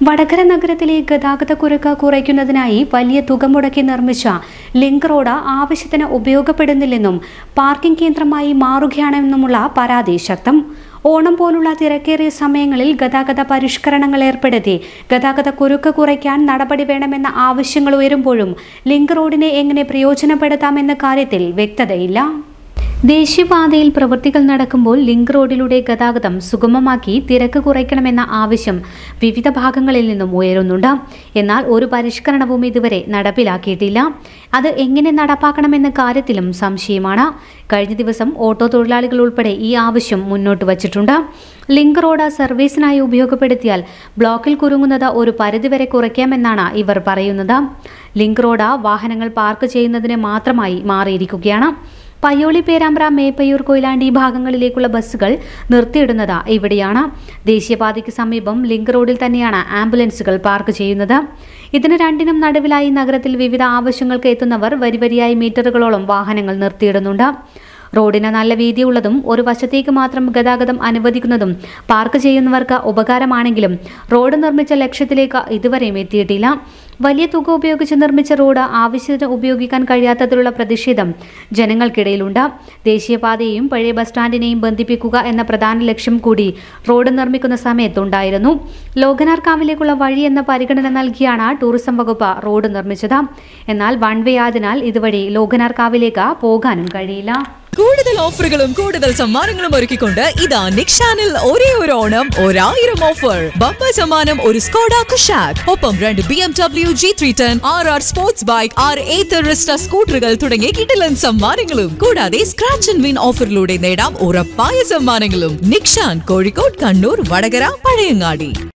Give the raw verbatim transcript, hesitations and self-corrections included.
വടകര നഗരത്തിലെ ഗതാഗതക്കുരുക്ക് കുറയ്ക്കുന്നതിനായി വലിയ തുക മുടക്കി നിർമ്മിച്ച ലിങ്ക് റോഡ് ആവശ്യത്തിന് ഉപയോഗപ്പെടുന്നില്ലെന്നും പാർക്കിംഗ് കേന്ദ്രമായി മാറുകയാണെന്നുമുള്ള പരാതി ശക്തം. ഓണം പോലുള്ള തിരക്കേറിയ സമയങ്ങളിൽ ഗതാഗത പരിഷ്കരണങ്ങൾ ഏർപ്പെടുത്തി ഗതാഗതക്കുരുക്ക് കുറയ്ക്കാൻ നടപടി വേണമെന്ന ആവശ്യങ്ങൾ ഉയരുമ്പോഴും ലിങ്ക് റോഡിനെ എങ്ങനെ പ്രയോജനപ്പെടുത്താമെന്ന കാര്യത്തിൽ വ്യക്തതയില്ല. ദേശീയപാതയിൽ പ്രവൃത്തികൾ നടക്കുമ്പോൾ ലിങ്ക് റോഡിലൂടെ ഗതാഗതം സുഗമമാക്കി തിരക്ക് കുറയ്ക്കണമെന്ന ആവശ്യം വിവിധ ഭാഗങ്ങളിൽ നിന്നും ഉയരുന്നുണ്ട്. എന്നാൽ ഒരു പരിഷ്കരണവും ഇതുവരെ നടപ്പിലാക്കിയിട്ടില്ല. അത് എങ്ങനെ നടപ്പാക്കണമെന്ന കാര്യത്തിലും സംശയമാണ്. കഴിഞ്ഞ ദിവസം ഓട്ടോ തൊഴിലാളികൾ ഉൾപ്പെടെ ഈ ആവശ്യം മുന്നോട്ട് വച്ചിട്ടുണ്ട്. ലിങ്ക് റോഡ് സർവീസിനായി ഉപയോഗപ്പെടുത്തിയാൽ ബ്ലോക്കിൽ കുരുങ്ങുന്നത് ഒരു പരിധിവരെ കുറയ്ക്കാമെന്നാണ് ഇവർ പറയുന്നത്. ലിങ്ക് റോഡ് വാഹനങ്ങൾ പാർക്ക് ചെയ്യുന്നതിന് മാത്രമായി മാറിയിരിക്കുകയാണ്. പയ്യോളി, പേരാമ്പ്ര, മേപ്പയ്യൂർ, കൊയിലാണ്ടി ഭാഗങ്ങളിലേക്കുള്ള ബസ്സുകൾ നിർത്തിയിടുന്നത് ഇവിടെയാണ്. ദേശീയപാതയ്ക്ക് സമീപം ലിങ്ക് റോഡിൽ തന്നെയാണ് ആംബുലൻസുകൾ പാർക്ക് ചെയ്യുന്നത്. ഇതിന് രണ്ടിനും നടുവിലായി നഗരത്തിൽ വിവിധ ആവശ്യങ്ങൾക്ക് എത്തുന്നവർ വരിവരിയായി മീറ്ററുകളോളം വാഹനങ്ങൾ നിർത്തിയിടുന്നുണ്ട്. റോഡിന് നല്ല വീതിയുള്ളതും ഒരു വശത്തേക്ക് മാത്രം ഗതാഗതം അനുവദിക്കുന്നതും പാർക്ക് ചെയ്യുന്നവർക്ക് ഉപകാരമാണെങ്കിലും റോഡ് നിർമ്മിച്ച ലക്ഷ്യത്തിലേക്ക് ഇതുവരെയും എത്തിയിട്ടില്ല. വലിയ തുക ഉപയോഗിച്ച് നിർമ്മിച്ച റോഡ് ആവശ്യത്തിന് ഉപയോഗിക്കാൻ കഴിയാത്തതിലുള്ള പ്രതിഷേധം ജനങ്ങൾക്കിടയിലുണ്ട്. ദേശീയപാതയെയും പഴയ ബസ് സ്റ്റാൻഡിനെയും ബന്ധിപ്പിക്കുക എന്ന പ്രധാന ലക്ഷ്യം കൂടി റോഡ് നിർമ്മിക്കുന്ന സമയത്തുണ്ടായിരുന്നു. ലോകനാർക്കാവിലേക്കുള്ള വഴി എന്ന പരിഗണന നൽകിയാണ് ടൂറിസം വകുപ്പ് റോഡ് നിർമ്മിച്ചത്. എന്നാൽ വൺ വേ ആയതിനാൽ ഇതുവഴി ലോകനാർക്കാവിലേക്ക് പോകാനും കഴിയില്ല. കൂടുതൽ ഓഫറുകളും കൂടുതൽ സമ്മാനങ്ങളും ഒരുക്കിക്കൊണ്ട് ഇതാ നിക്ഷാനിൽ ഒരേ ഒരു ഓണം ഒരായിരം ഓഫർ. ബമ്പർ സമ്മാനം ഒരു സ്കോഡ കുഷാക്, ഒപ്പം രണ്ട് B M W G three ten, R R sports bike, ആർ എയ്റ്റ് റിസ്റ്റ സ്കൂട്ടറുകൾ തുടങ്ങിയ കിടിലൻ സമ്മാനങ്ങളും. കൂടാതെ സ്ക്രാച്ച് ആൻഡ് വിൻ ഓഫറിലൂടെ നേടാം ഉറപ്പായ സമ്മാനങ്ങളും. നിക്ഷാൻ, കോഴിക്കോട്, കണ്ണൂർ, വടകര, പഴയങ്ങാടി.